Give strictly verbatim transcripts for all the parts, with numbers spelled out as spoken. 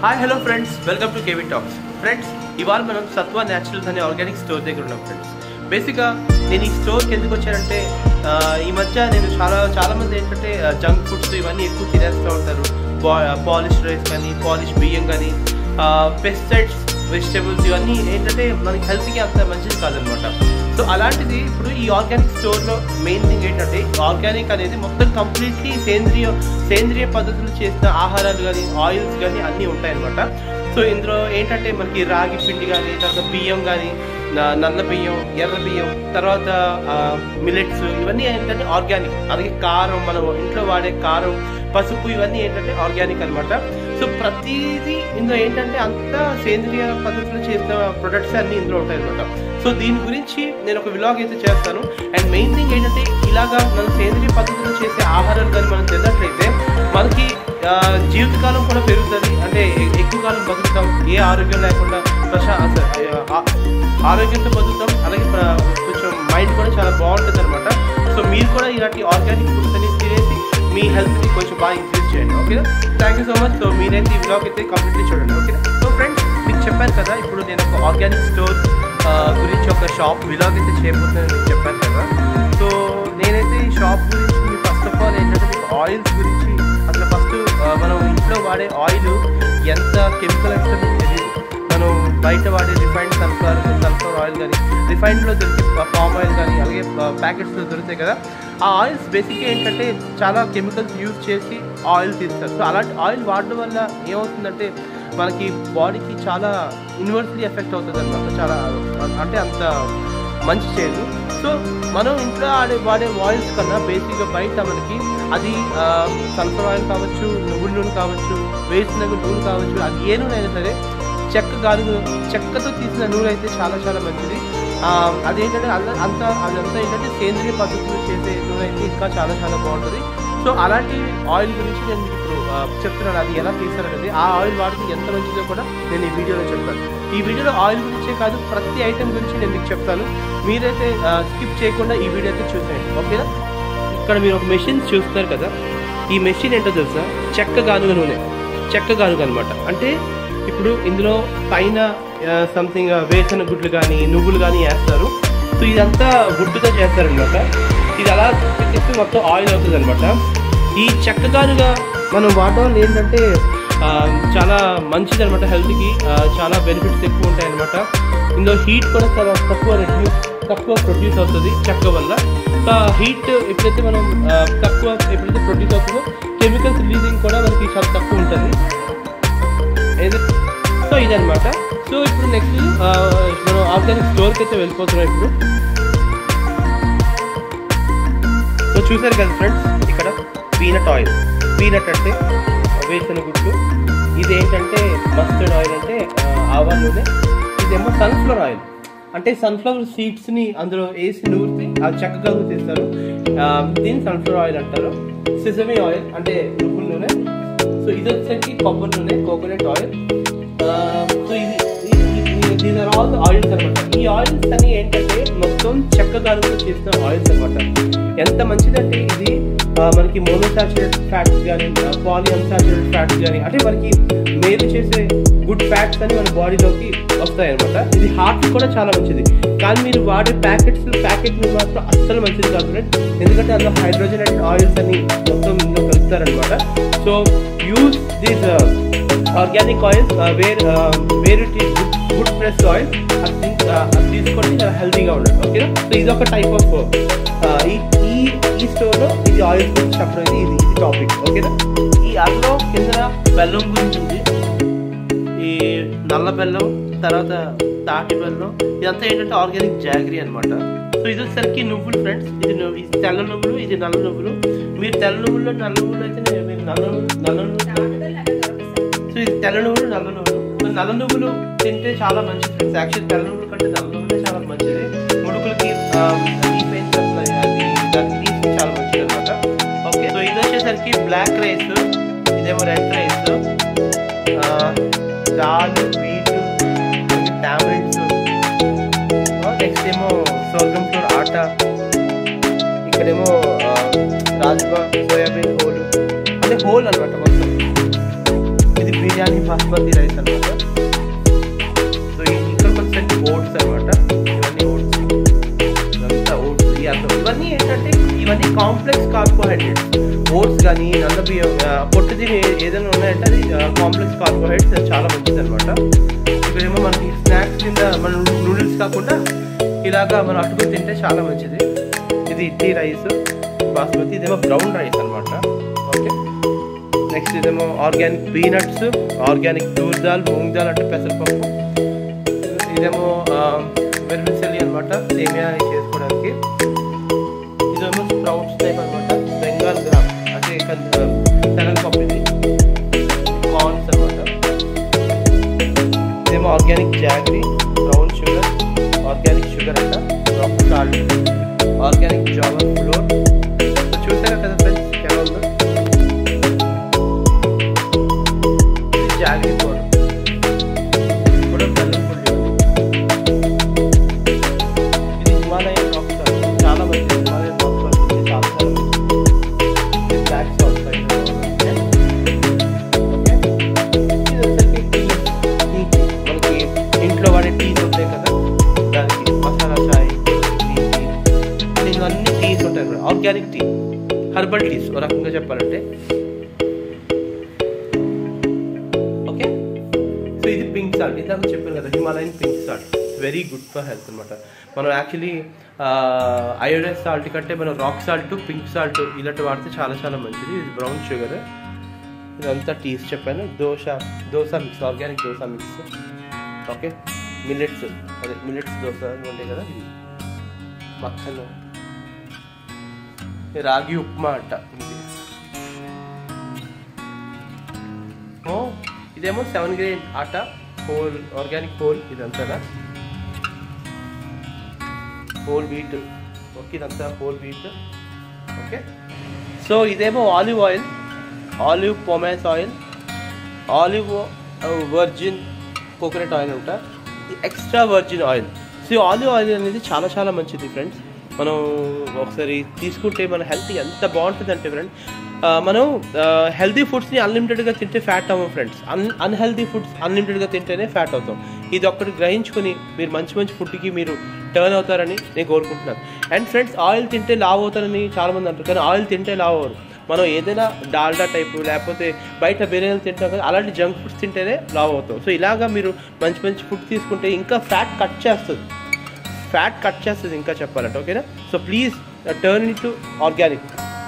Hi hello friends, welcome to KV talks. Friends, ఇవాళ మనం సత్వ న్యాచురల్స్ అనే ఆర్గానిక్ స్టోర్ దగ్గర ఉన్నాం. ఫ్రెండ్స్, బేసిక్గా నేను ఈ స్టోర్కి ఎందుకు వచ్చానంటే ఈ మధ్య నేను చాలా చాలామంది ఏంటంటే జంక్ ఫుడ్స్ ఇవన్నీ ఎక్కువ తినేస్తూ ఉంటారు. పాలిష్ రైస్ కానీ, పాలిష్ బియ్యం కానీ, పెస్టిసైడ్స్ వెజిటేబుల్స్ ఇవన్నీ ఏంటంటే మనకి హెల్త్కి అంత మంచిది కాదనమాట. సో అలాంటిది ఇప్పుడు ఈ ఆర్గానిక్ స్టోర్లో మెయిన్ థింగ్ ఏంటంటే ఆర్గానిక్ అనేది మొత్తం కంప్లీట్లీ సేంద్రియ సేంద్రియ పద్ధతులు చేసిన ఆహారాలు కానీ, ఆయిల్స్ కానీ అన్నీ ఉంటాయన్నమాట. సో ఇందులో ఏంటంటే మనకి రాగి పిండి కానీ, తర్వాత బియ్యం కానీ, నల్ల బియ్యం, ఎర్ర బియ్యం, తర్వాత మిల్లెట్స్ ఇవన్నీ ఏంటంటే ఆర్గానిక్. అలాగే కారం, మనం ఇంట్లో వాడే కారం, పసుపు ఇవన్నీ ఏంటంటే ఆర్గానిక్ అనమాట. సో ప్రతిదీ ఇందులో ఏంటంటే అంతా సేంద్రియ పద్ధతిలో చేసిన ప్రొడక్ట్స్ అన్నీ ఇందులో ఉంటాయి అనమాట. సో దీని గురించి నేను ఒక వ్లాగ్ అయితే చేస్తాను. అండ్ మెయిన్ థింగ్ ఏంటంటే ఇలాగా మనం సేంద్రియ పద్ధతిలో చేసే ఆహారాలు కానీ మనం తిన్నట్లయితే మనకి జీవితకాలం కూడా పెరుగుతుంది. అంటే ఎక్కువ కాలం బతుకుతాం, ఏ ఆరోగ్యం లేకుండా ప్రశా ఆరోగ్యంతో బతుకుతాం. అలాగే కొంచెం మైండ్ కూడా చాలా బాగుంటుంది అనమాట. సో మీరు కూడా ఇలాంటి ఆర్గానిక్ ఫుడ్స్ అనేది తినేసి మీ హెల్త్ని కొంచెం బాగా ఇంక్రీజ్ చేయండి. ఓకేనా? Thank you so much. So మీరైతే ఈ వ్లాగ్ అయితే కంప్లీట్లీ చూడండి. ఓకేనా? సో ఫ్రెండ్స్, మీకు చెప్పాను కదా, ఇప్పుడు నేను ఒక ఆర్గానిక్ స్టోర్ గురించి ఒక షాప్ వ్లాగ్ అయితే చేయబోతున్నాను మీకు చెప్పాను కదా. సో నేనైతే ఈ షాప్ గురించి మీకు ఫస్ట్ ఆఫ్ ఆల్ ఏంటంటే మీకు ఆయిల్స్ గురించి, అసలు ఫస్ట్ మనం ఇంట్లో వాడే ఆయిల్ ఎంత కెమికల్ అయితే తెలియదు. మనం బయట వాడే రిఫైన్డ్ సన్ఫ్లవర్ సన్ఫ్లవర్ ఆయిల్ కానీ, రిఫైన్డ్లో దొరికే పామ్ ఆయిల్ కానీ, అలాగే ప్యాకెట్స్లో దొరుకుతాయి కదా, ఆ ఆయిల్స్ బేసిక్గా ఏంటంటే చాలా కెమికల్స్ యూజ్ చేసి ఆయిల్ తీస్తారు. సో అలాంటి ఆయిల్ వాడడం వల్ల ఏమవుతుందంటే మనకి బాడీకి చాలా ఇన్వర్స్లీ ఎఫెక్ట్ అవుతుంది అనమాట. చాలా అంటే అంత మంచి చేయదు. సో మనం ఇంట్లో ఆడే వాడే ఆయిల్స్ కన్నా బేసిక్గా బయట మనకి అది సన్ఫ్లవర్ ఆయిల్ కావచ్చు, నువ్వుల నూనె కావచ్చు, వేరుశనగ నూనె కావచ్చు, అది ఏ నూనె అయినా సరే చెక్క గానుగ చెక్కతో తీసిన నూనె అయితే చాలా చాలా మంచిది. అదేంటంటే అంత అంత అదంతా ఏంటంటే సేంద్రియ పద్ధతులు చేసే నూనె అయితే ఇంకా చాలా చాలా బాగుంటుంది. సో అలాంటి ఆయిల్ గురించి నేను మీకు ఇప్పుడు చెప్తున్నాను, అది ఎలా తీస్తారనేది. ఆ ఆయిల్ వాడితే ఎంత మంచిదో కూడా నేను ఈ వీడియోలో చెప్తాను. ఈ వీడియోలో ఆయిల్ గురించే కాదు, ప్రతి ఐటెం గురించి నేను మీకు చెప్తాను. మీరైతే స్కిప్ చేయకుండా ఈ వీడియో అయితే చూసేయండి. ఓకేనా? ఇక్కడ మీరు ఒక మెషిన్ చూస్తున్నారు కదా, ఈ మెషిన్ ఏంటో తెలుసా? చెక్క గానుగ నూనె, చెక్క గానుగ అనమాట. అంటే ఇప్పుడు ఇందులో పైన సంథింగ్ వేసిన గుడ్లు కానీ, నువ్వులు కానీ వేస్తారు. సో ఇదంతా గుడ్డుతో చేస్తారనమాట. ఇది అలా తిప్పి మొత్తం ఆయిల్ అవుతుంది అనమాట. ఈ చెక్క గానుగ మనం వాడడం వల్ల ఏంటంటే చాలా మంచిది అనమాట. హెల్త్కి చాలా బెనిఫిట్స్ ఎక్కువ ఉంటాయి అనమాట. ఇందులో హీట్ కూడా చాలా తక్కువ రెడ్యూస్ తక్కువ ప్రొడ్యూస్ అవుతుంది చెక్క వల్ల. హీట్ ఎప్పుడైతే మనం తక్కువ ఎప్పుడైతే ప్రొడ్యూస్ అవుతుందో కెమికల్స్ రిలీజింగ్ కూడా మనకి చాలా తక్కువ ఉంటుంది. సో ఇదనమాట. సో ఇప్పుడు నెక్స్ట్ మనం ఆర్గానిక్ స్టోర్కి అయితే వెళ్ళిపోతున్నాం ఇప్పుడు. సో చూసారు కదా ఫ్రెండ్స్, ఇక్కడ పీనట్ ఆయిల్, పీనట్ అంటే వేసిన గుడ్లు, ఇదేంటంటే మస్టర్డ్ ఆయిల్ అంటే ఆవాల నూనె, ఇదేమో సన్ఫ్లవర్ ఆయిల్ అంటే సన్ఫ్లవర్ సీడ్స్ని అందులో వేసి నూరితే అది చక్కగా తీస్తారు. దీన్ని సన్ఫ్లవర్ ఆయిల్ అంటారు. సిసమీ ఆయిల్ అంటే నువ్వుల నూనె. సో ఇది వచ్చేసరికి కొబ్బరి నూనె, కోకోనట్ ఆయిల్. సో ఇది దీస్ ఆర్ ఆల్ ఆయిల్స్ అనమాట. ఈ ఆయిల్స్ అని ఏంటంటే మొత్తం చెక్క గానుగతో చేసిన ఆయిల్స్ అనమాట. ఎంత మంచిదంటే ఇది మనకి మోనోసాచురేటెడ్ ఫ్యాట్స్ కానీ, పాలీ అన్సాచురేటెడ్ ఫ్యాట్స్ కానీ, అంటే మనకి మేలు చేసే గుడ్ ఫ్యాట్స్ అని మన బాడీలోకి వస్తాయి అనమాట. ఇది హార్ట్ కూడా చాలా మంచిది. కానీ మీరు వాడే ప్యాకెట్స్ ప్యాకెట్ మాత్రం అస్సలు మంచిది కాదు ఫ్రెండ్స్. ఎందుకంటే అందులో హైడ్రోజనేటెడ్ ఆయిల్స్ అని మొత్తం ఇందులో కలుపుతారనమాట. So use these organic oils where where it is good press oil. అది అది తీసుకొని చాలా హెల్తీగా ఉండాలి. ఓకేనా? సో ఇది ఒక టైప్ ఆఫ్ ఈ ఈ స్టోర్లో ఇది ఆయిల్ గురించి చెప్పడం ఇది ఇది టాపిక్. ఓకేనా? ఈ అందులో కింద బెల్లం గురించి ఉంది, ఈ నల్ల బెల్లం, తర్వాత తాటి బెల్లం, ఇదంతా ఏంటంటే ఆర్గానిక్ జాగరీ అనమాట. సో ఇది వచ్చేసరికి నువ్వులు ఫ్రెండ్స్. ఇది ఇది తెల్ల నువ్వులు, ఇది నల్ల నువ్వులు. మీరు తెల్ల నువ్వుల్లో నల్ల నువ్వులు అయితే మీరు నల్ల నల్ల సో ఇది తెల్ల నువ్వులు, నల్ల నువ్వులు. సో నల్ల నువ్వులు తింటే చాలా మంచిది ఫ్రెండ్స్. యాక్చువల్లీ తెల్ల నువ్వులు కంటే నల్ల నువ్వులే చాలా మంచిది. ముడుకులకి ఈ పెయిన్ సప్లై అది దానికి చాలా మంచిది అనమాట. ఓకే. సో ఇది వచ్చేసరికి బ్లాక్ రైస్, ఇదేమో red rice, dal, wheat, tamarinds, next ఏమో సోర్గం ఫ్లోర్ ఆటా, ఇక్కడేమో రాజ్మా, సోయాబీన్ హోల్ అంటే హోల్ అనమాట మొత్తం. ఇది బిర్యానీ పాస్తా. బాస్మతి రైస్ అనమాట. సో ఇక్కడ వచ్చేసరికి ఓట్స్ అనమాట. ఇవన్నీ ఓట్స్, ఇదంతా ఓట్స్. ఇవన్నీ ఏంటంటే ఇవన్నీ కాంప్లెక్స్ కార్బోహైడ్రేట్స్. ఓట్స్ కానీ నల్ల బియ్యం పొట్టు తిని ఏదైనా ఉన్నాయంటే అది కాంప్లెక్స్ కార్బోహైడ్రేట్స్, అది చాలా మంచిది అనమాట. ఇక్కడేమో మనకి స్నాక్స్ కింద మన నూడిల్స్ కాకుండా ఇలాగా మనం అట్టుకుని తింటే చాలా మంచిది. ఇది ఇడ్లీ రైస్ బాస్మతి, ఇదేమో బ్రౌన్ రైస్ అనమాట. ఓకే, నెక్స్ట్ ఇదేమో organic peanuts, organic toor dal, moong dal అంటే పెసరపప్పు. ఇదేమో వెర్మిసెల్లి అనమాట, సేమియా చేసుకోవడానికి. ఇదేమో స్ప్రౌట్స్ టైప్ అనమాట, బెంగాల్ గ్రామ్ అంటే శనగపప్పు. ఇది కార్న్స్ అనమాట. ఇదేమో organic jaggery, brown sugar, organic sugar అంట, rock salt, organic jowar flour. చూసారా కదా ఫ్రెండ్స్ ఎలా ఉందో. ఇది జాగరీ పౌడర్, కూడా బెల్లం పొడి. ఇది హిమాలయన్ రాక్ సాల్ట్, చాలా మంచిది. హిమాలయన్ రాక్ సాల్ట్ ఇది చాలా చాలా మంచిది. ఇది బ్లాక్ సాల్ట్. ఓకే, ఇది వచ్చేసరికి టీ. టీ మనకి ఇంట్లో వాడే టీస్ ఉంటాయి కదా, దానికి మసాలా చాయ్, ఇవన్నీ టీస్ ఉంటాయి కూడా. ఆర్గానిక్ టీ, హెర్బల్ టీస్ ఒక రకంగా చెప్పాలంటే. ఓకే, సో ఇది పింక్ సాల్ట్. ఇందాక చెప్పాను కదా, Himalayan pink salt, very good for health అనమాట. మనం యాక్చువల్లీ అయోడైజ్ సాల్ట్ కంటే మనం రాక్ సాల్ట్, పింక్ సాల్ట్ ఇలాంటి వాడితే చాలా చాలా మంచిది. ఇది బ్రౌన్ షుగర్. ఇదంతా టీస్ చెప్పాను. Dosa dosa mix, organic dosa mix. Okay, millets, అదే మిల్లెట్స్ దోశ ఉంటాయి కదా. ఇది మక్కలు, రాగి ఉప్మా అంట. ఇది ఓ ఇదేమో seven grain atta, whole organic whole. ఇదంతా హోల్ వీట్. ఓకే, ఇదంతా హోల్ వీట్. ఓకే, సో ఇదేమో olive oil, olive pomace oil, olive virgin coconut oil అంట, extra virgin oil. So olive oil అనేది చాలా చాలా మంచిది ఫ్రెండ్స్. మనం ఒకసారి తీసుకుంటే మన హెల్త్ ఎంత బాగుంటుంది అంటే ఫ్రెండ్, మనం హెల్తీ ఫుడ్స్ని అన్లిమిటెడ్గా తింటే ఫ్యాట్ అవ్వం ఫ్రెండ్స్. అన్ అన్హెల్తీ ఫుడ్స్ అన్లిమిటెడ్గా తింటేనే ఫ్యాట్ అవుతాం. ఇది ఒక్కటి గ్రహించుకొని మీరు మంచి మంచి ఫుడ్కి మీరు టర్న్ అవుతారని నేను కోరుకుంటున్నాను. అండ్ ఫ్రెండ్స్, ఆయిల్ తింటే లావ్ అవుతారని చాలామంది అంటారు, కానీ ఆయిల్ తింటే లావ్ అవ్వరు. మనం ఏదైనా డాల్డా టైపు లేకపోతే బయట బిర్యానీలు తింటాం కదా, అలాంటి జంక్ ఫుడ్స్ తింటేనే లావ్ అవుతాం. సో ఇలాగా మీరు మంచి మంచి ఫుడ్ తీసుకుంటే ఇంకా ఫ్యాట్ కట్ చేస్తుంది, ఫ్యాట్ కట్ చేస్తుంది ఇంకా చెప్పాలంటే. ఓకేనా, so please turn into organic.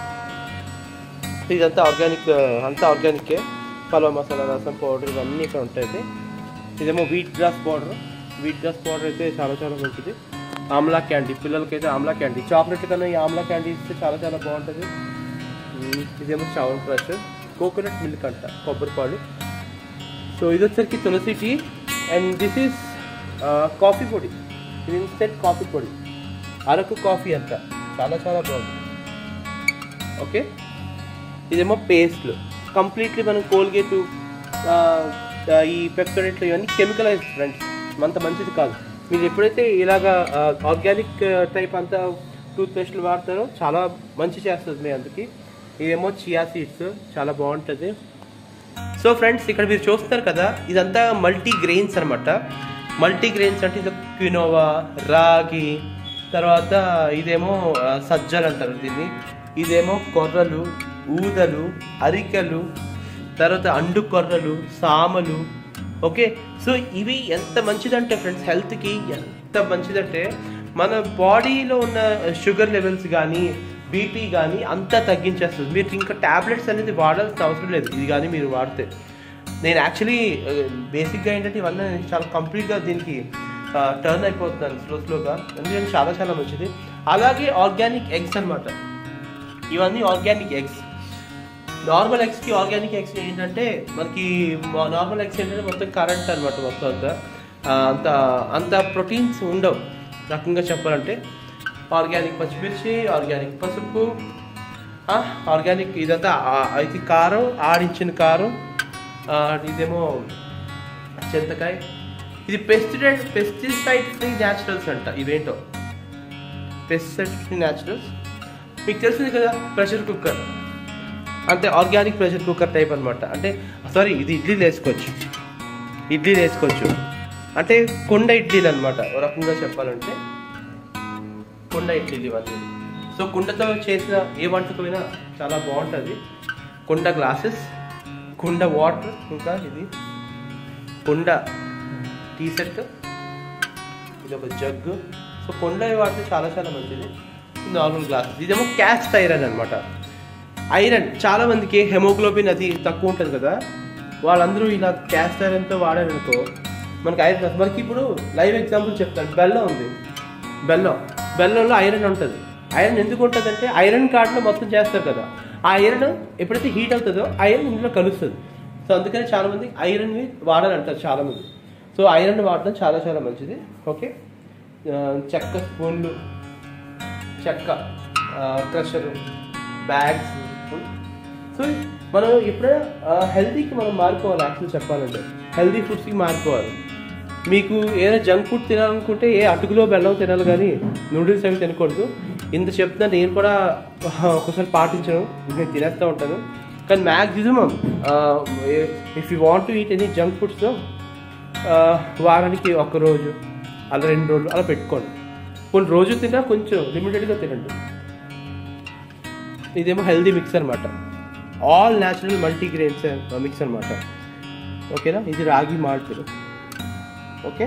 ఇదంతా ఆర్గానిక్, అంతా ఆర్గానికే. పలావ్ మసాలా, రసం పౌడర్ ఇవన్నీ ఇక్కడ ఉంటాయి. ఇదేమో wheat grass powder. Wheat grass powder అయితే చాలా చాలా మంచిది. ఆమ్లా క్యాండీ, పిల్లలకైతే ఆమ్లా క్యాండీ, చాక్లెట్ కన్నా ఈ ఆమ్లా క్యాండీ ఇస్తే చాలా చాలా బాగుంటుంది. ఇదేమో చవన్ ఫ్రెష్, కోకోనట్ మిల్క్ అంట, కొబ్బరి పాలు. సో ఇది వచ్చరికి tulsi tea. And this is coffee పొడి, ఇది ఇన్స్టెంట్ కాఫీ పొడి, అరకు కాఫీ అంట, చాలా చాలా బాగుంది. ఓకే, ఇదేమో పేస్ట్లు. కంప్లీట్లీ మనం కోల్గేట్, ఈ పెప్సోడెంట్లు ఇవన్నీ కెమికలైజ్డ్ ఫ్రెండ్స్, అంత మంచిది కాదు. మీరు ఎప్పుడైతే ఇలాగా ఆర్గానిక్ టైప్ అంతా టూత్పేస్ట్లు వాడతారో చాలా మంచి చేస్తుంది మీ అందుకే. ఇదేమో చియా సీడ్స్, చాలా బాగుంటుంది. సో ఫ్రెండ్స్, ఇక్కడ మీరు చూస్తున్నారు కదా, ఇదంతా మల్టీ గ్రెయిన్స్ అనమాట. మల్టీ గ్రెయిన్స్ అంటే ఇది క్వినోవా, రాగి, తర్వాత ఇదేమో సజ్జలు అంటారు దీన్ని, ఇదేమో కొర్రలు, ఊదలు, అరికెలు, తర్వాత అండు కొర్రలు, సామలు. ఓకే, సో ఇవి ఎంత మంచిదంటే ఫ్రెండ్స్, హెల్త్కి ఎంత మంచిదంటే మన బాడీలో ఉన్న షుగర్ లెవెల్స్ కానీ బీపీ కానీ అంతా తగ్గించేస్తుంది. మీరు ఇంకా ట్యాబ్లెట్స్ అనేది వాడాల్సిన అవసరం లేదు, ఇది కానీ మీరు వాడితే. నేను యాక్చువల్లీ బేసిక్గా ఏంటంటే ఇవన్నీ నేను చాలా కంప్లీట్గా దీనికి టర్న్ అయిపోతున్నాను స్లో స్లోగా, ఎందుకంటే చాలా చాలా మంచిది. అలాగే ఆర్గానిక్ ఎగ్స్ అనమాట, ఇవన్నీ ఆర్గానిక్ ఎగ్స్. నార్మల్ ఎగ్స్కి ఆర్గానిక్ ఎగ్స్ ఏంటంటే మనకి నార్మల్ ఎగ్స్ ఏంటంటే మొత్తం కరెంట్ అనమాట, మొత్తం అంతా అంత అంత ప్రోటీన్స్ ఉండవు రకంగా చెప్పాలంటే. ఆర్గానిక్ పచ్చిమిర్చి, ఆర్గానిక్ పసుపు, ఆర్గానిక్ ఇదంతా ఇది కారం, ఆడించిన కారం, ఇదేమో చింతకాయ. ఇది పెస్టిసైడ్ పెస్టిసైడ్ ఫ్రీ న్యాచురల్స్ అంట. ఇవేంటో పెస్టిసైడ్ ఫ్రీ న్యాచురల్స్, మీకు తెలిసింది కదా. ప్రెషర్ కుక్కర్ అంటే ఆర్గానిక్ ప్రెషర్ కుక్కర్ టైప్ అనమాట. అంటే సారీ, ఇది ఇడ్లీలు వేసుకోవచ్చు. ఇడ్లీలు వేసుకోవచ్చు. అంటే కుండ ఇడ్లీలు అనమాట ఒక రకంగా చెప్పాలంటే, కుండ ఇడ్లీలు ఇవన్నీ. సో కుండతో చేసిన ఏ వంటకమైనా చాలా బాగుంటుంది. కుండ గ్లాసెస్, కుండ వాటర్, ఇంకా ఇది కుండ టీ సెట్, ఇది ఒక జగ్గు. సో కుండ వాడితే చాలా చాలా మంచిది. Normal glasses. ఇదేమో క్యాస్ట్ ఐరన్ అనమాట. ఐరన్ చాలా మందికి హెమోగ్లోబిన్ అది తక్కువ ఉంటుంది కదా, వాళ్ళందరూ ఇలా క్యాస్ట్ ఐరన్తో వాడారనుకో మనకి ఐరన్. మనకి ఇప్పుడు లైవ్ ఎగ్జాంపుల్ చెప్తాను. బెల్లం ఉంది, బెల్లం బెల్లంలో ఐరన్ ఉంటుంది. ఐరన్ ఎందుకు ఉంటుంది అంటే ఐరన్ కార్డ్లో మొత్తం చేస్తారు కదా, ఆ ఐరన్ ఎప్పుడైతే హీట్ అవుతుందో ఐరన్ ఇందులో కలుస్తుంది. సో అందుకని చాలామంది ఐరన్వి వాడాలంటారు చాలామంది. సో ఐరన్ వాడడం చాలా చాలా మంచిది. ఓకే, చెక్క స్పూన్లు, చెక్క క్రషరు, బ్యాగ్స్. సో మనం ఎప్పుడైనా హెల్తీకి మనం మారిపోవాలి. యాక్చువల్ చెప్పాలంటే హెల్తీ ఫుడ్స్కి మారిపోవాలి. మీకు ఏదైనా జంక్ ఫుడ్ తినాలనుకుంటే ఏ అటుకులో బెల్లం తినాలి, కానీ నూడిల్స్ అవి తినకూడదు. ఇంత చెప్తున్నా నేను కూడా ఒకసారి పాటించను, నేను తినేస్తూ ఉంటాను. కానీ maximum if you want to eat any junk foods వారానికి ఒక రోజు అలా రెండు రోజులు అలా పెట్టుకోండి. కొన్ని రోజు తిన్నా కొంచెం లిమిటెడ్గా తినండి. ఇదేమో హెల్దీ మిక్స్ అనమాట, ఆల్ న్యాచురల్ మల్టీగ్రెయిన్స్ మిక్స్ అనమాట. ఓకేనా, ఇది ragi malt. Okay,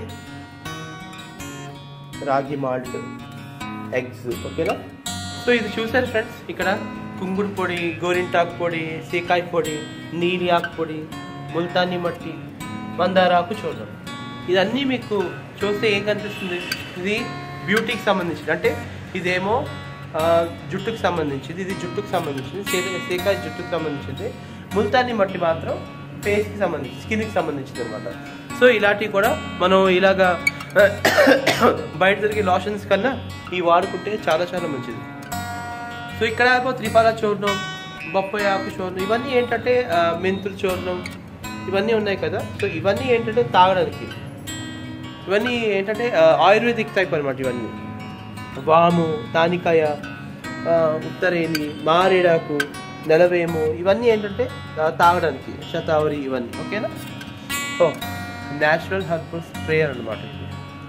ragi malt, eggs. ఓకేనా. సో ఇది చూసారు ఫ్రెండ్స్, ఇక్కడ కుంగుడు పొడి, గోరింటాకు పొడి, సీకాయ పొడి, నీలి ఆకు పొడి, ముల్తానీ మట్టి, మందారాకు చూడండి. ఇదన్నీ మీకు చూస్తే ఏం కనిపిస్తుంది, ఇది బ్యూటీకి సంబంధించింది. అంటే ఇదేమో జుట్టుకు సంబంధించింది, ఇది జుట్టుకు సంబంధించింది, సీకాయ జుట్టుకు సంబంధించింది. ముల్తానీ మట్టి మాత్రం ఫేస్కి సంబంధించి, స్కిన్కి సంబంధించింది అనమాట. సో ఇలాంటివి కూడా మనం ఇలాగా బయట దొరికే లోషన్స్ కన్నా ఇవి వాడుకుంటే చాలా చాలా మంచిది. సో ఇక్కడ త్రిఫలా చూర్ణం, బొప్పాయి ఆకు చూర్ణం, ఇవన్నీ ఏంటంటే మెంతుల చూర్ణం, ఇవన్నీ ఉన్నాయి కదా. సో ఇవన్నీ ఏంటంటే తాగడానికి, ఇవన్నీ ఏంటంటే ఆయుర్వేదిక్ టైప్ అనమాట. ఇవన్నీ వాము, తానికాయ, ఉత్తరేణి, మారేడాకు, నెలవేము, ఇవన్నీ ఏంటంటే తాగడానికి, శతావరి ఇవన్నీ. ఓకేనా. ఓ న్యాచురల్ హెర్బల్ స్ప్రే అనమాట ఇది.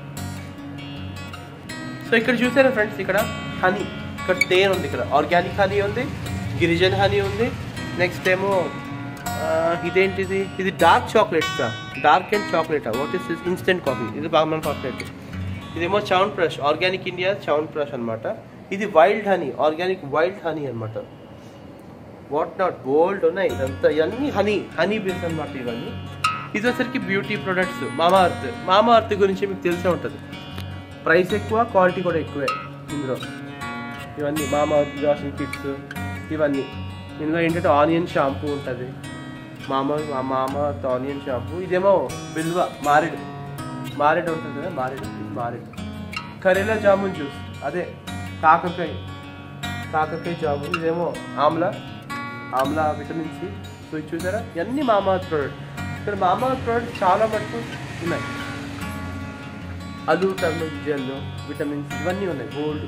సో ఇక్కడ చూసారా ఫ్రెండ్స్, ఇక్కడ హనీ, ఇక్కడ తేనె ఉంది, ఇక్కడ ఆర్గానిక్ హనీ ఉంది, గిరిజన్ హనీ ఉంది. నెక్స్ట్ ఏమో ఇదేంటిది, ఇది dark chocolates, dark and chocolate. What is this, instant coffee. ఇది బాగా మన చాక్లెట్. ఇదేమో Chyawanprash, Organic India Chyawanprash అనమాట. ఇది wild honey, organic wild honey అనమాట. వాట్ నాట్ బోల్డ్ ఉన్నాయి, ఇదంతా ఇవన్నీ హనీ హనీ బేస్ అనమాట ఇవన్నీ. ఇది వచ్చరికి beauty products, Mamaearth. Mamaearth గురించి మీకు తెలిసే ఉంటుంది, ప్రైస్ ఎక్కువ, క్వాలిటీ కూడా ఎక్కువే ఇందులో. ఇవన్నీ మామా అర్త్ వాషింగ్ కిట్స్ ఇవన్నీ. ఇందులో ఏంటంటే ఆనియన్ షాంపూ ఉంటుంది, మామా మామా అర్త్ ఆనియన్ షాంపూ. ఇదేమో బిల్వ, మారేడు మారేడు ఉంటుంది కదా, మారేడు మారేడు. కరేలా జామున్ జ్యూస్, అదే కాకరకాయ కాకరకాయ జామున్. ఇదేమో amla amla vitamin C. So ఇది చూసారా, ఇవన్నీ మామా అర్త్ ప్రోడక్ట్. ఇక్కడ మామా అర్త్ ప్రోడక్ట్ చాలా మటుకు ఉన్నాయి. అలు టర్మరిక్ జెల్, విటమిన్స్ ఇవన్నీ ఉన్నాయి, గోల్డ్.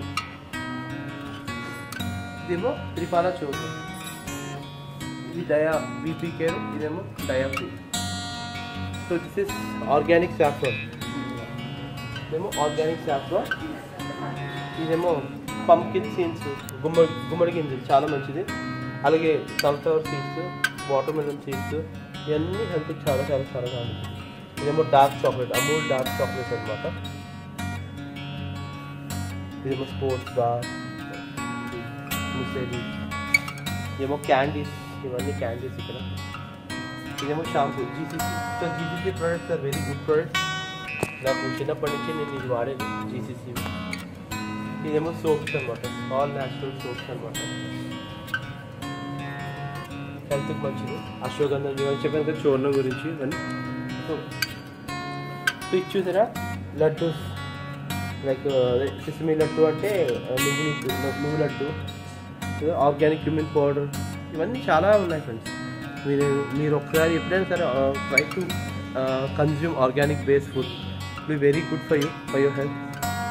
ఇదేమో త్రిఫలా చూద్దాం, ఇది డయా బీపీ కేర్, ఇదేమో dia free. So this is organic saffron, ఇదేమో ఆర్గానిక్ సాఫ్రాన్. ఇదేమో పంకిన్ సీడ్స్, గుమ్మడి గుమ్మడి గింజలు, చాలా మంచిది. అలాగే sunflower seeds, watermelon seeds, ఇవన్నీ హెల్త్కి చాలా చాలా చాలా మంచిది. ఇదేమో dark chocolate, Amul dark chocolate అనమాట. ఇదేమో స్పోర్ట్స్ బార్, ముసేలి. ఇదేమో క్యాండీస్, ఇవన్నీ క్యాండీస్ ఇక్కడ. ఇదేమో shampoo, GCC. So GCC products are very good products. నాకు చిన్నప్పటి నుంచి నేను ఇది వాడేది జీసీసీ. ఇదేమో సోప్స్ అనమాట, ఆల్ న్యాచురల్ సోప్స్ అనమాట, హెల్త్కి మంచిది. అశ్వగంధం ఇవన్నీ చెప్పాను కదా, చూర్ణం గురించి ఇవన్నీ. సో సో ఇది చూసారా, లడ్డూస్, లైక్ సిసమి లడ్డు అంటే నువ్వు నువ్వు లడ్డు, ఆర్గానిక్ క్యూమిన్ పౌడర్, ఇవన్నీ చాలా ఉన్నాయి ఫ్రెండ్స్. మీరు మీరు ఒకసారి ఎప్పుడైనా సరే try to consume organic base food, be very good for you, for your health.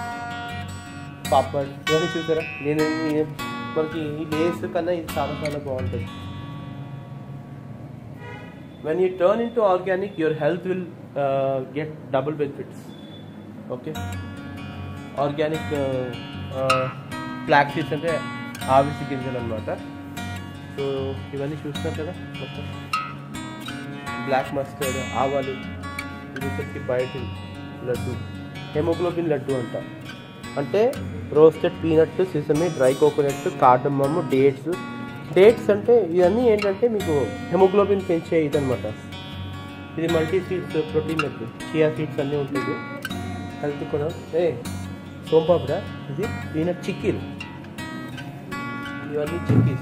Papad ఇవన్నీ చూసారా, నేను మనకి ఈ లేస్ కన్నా ఇది చాలా చాలా బాగుంటుంది. when you turn into organic, your health will uh, get double benefits. Okay, organic uh, uh, flax seeds అంటే ఆవిసి గింజలు అనమాట. సో ఇవన్నీ చూస్తున్నారు కదా, మొత్తం బ్లాక్ మస్టర్డ్, ఆవాలు, ఇది బయట లడ్డు, హెమోగ్లోబిన్ లడ్డు అంట. అంటే roasted peanut, sesame, dry coconut, cardamom, dates. Dates అంటే ఇవన్నీ ఏంటంటే మీకు హెమోగ్లోబిన్ పెంచే ఇదనమాట. ఇది multi seeds protein laddu, chia seeds అన్నీ ఉంటుంది. హెల్త్ కూడా ఏ సోంపాపిడ, ఇది పీనట్ చిక్కీలు, ఇవన్నీ చిక్కీస్.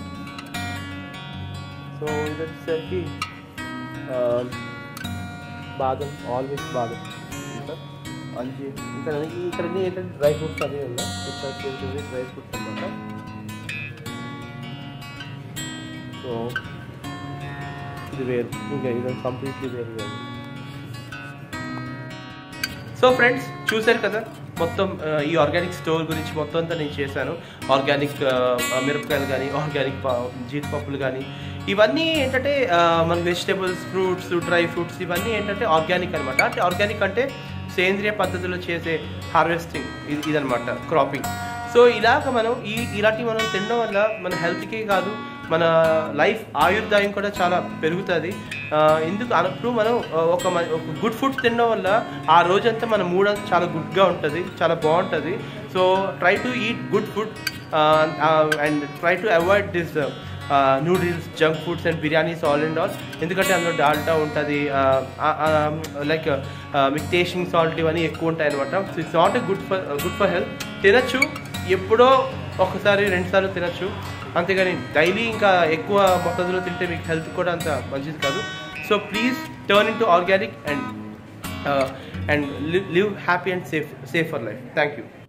సో ఇది వచ్చేసరికి బాదం, ఆల్వేస్ బాదం, ఇంకా అంజీ, ఇంకా ఇక్కడ ఏంటంటే డ్రై ఫ్రూట్స్ అవి ఉన్నాయి. ఇక్కడ డ్రై ఫ్రూట్స్ అనమాట. సో ఇది వేరు, ఇంకా ఇది కంప్లీట్లీ వేరు వేరు. సో ఫ్రెండ్స్ చూసారు కదా మొత్తం ఈ ఆర్గానిక్ స్టోర్ గురించి మొత్తం అంతా నేను చేశాను. ఆర్గానిక్ మిరపకాయలు కానీ, ఆర్గానిక్ జీడిపప్పులు కానీ, ఇవన్నీ ఏంటంటే మన వెజిటేబుల్స్, ఫ్రూట్స్, డ్రై ఫ్రూట్స్, ఇవన్నీ ఏంటంటే ఆర్గానిక్ అనమాట. అంటే ఆర్గానిక్ అంటే సేంద్రియ పద్ధతిలో చేసే హార్వెస్టింగ్, ఇది ఇదనమాట, క్రాపింగ్. సో ఇలాగ మనం ఈ ఇలాంటివి మనం తినడం వల్ల మన హెల్త్కే కాదు, మన లైఫ్ ఆయుర్దాయం కూడా చాలా పెరుగుతుంది. ఎందుకు అప్పుడు మనం ఒక ఒక గుడ్ ఫుడ్ తినడం వల్ల ఆ రోజంతా మన మూడ్ అంతా చాలా గుడ్గా ఉంటుంది, చాలా బాగుంటుంది. So try to eat good food and try to avoid this noodles, junk foods and biryanis all and all. ఎందుకంటే అందులో డాల్టా ఉంటుంది, లైక్ మీకు టేస్టింగ్ సాల్ట్ ఇవన్నీ ఎక్కువ ఉంటాయి అనమాట. So it's not a good for good for health. తినచ్చు, ఎప్పుడో ఒకసారి రెండుసార్లు తినచ్చు, అంతేగాని డైలీ ఇంకా ఎక్కువ మొత్తంలో తింటే మీకు హెల్త్ కూడా అంత మంచిది కాదు. So please turn into organic and and live happy and safe safe for life. Thank you.